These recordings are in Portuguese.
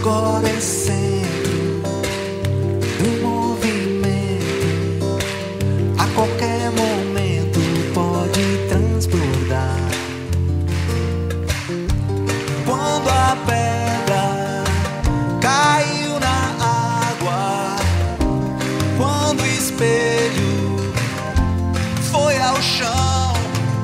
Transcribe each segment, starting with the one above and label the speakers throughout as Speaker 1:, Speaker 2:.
Speaker 1: agora é centro do movimento. A qualquer momento pode transbordar. Quando a pedra caiu na água, quando o espelho foi ao chão,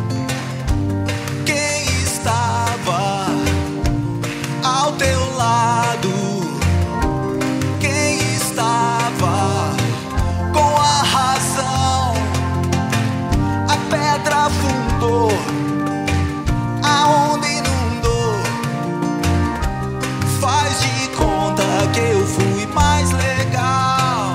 Speaker 1: quem estava ao teu lado? Quem estava com a razão? A pedra afundou, a onda inundou. Faz de conta que eu fui mais legal.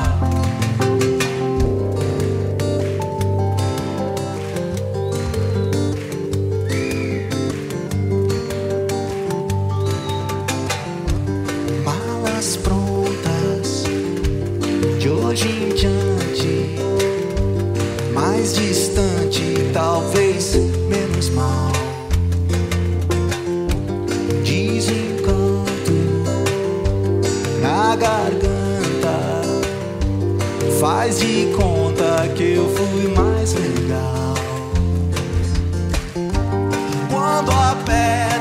Speaker 1: Malas prontas, de hoje em diante, mais distante, talvez menos mal. Desencanto na garganta, faz de conta que eu fui mais legal. Quando a pedra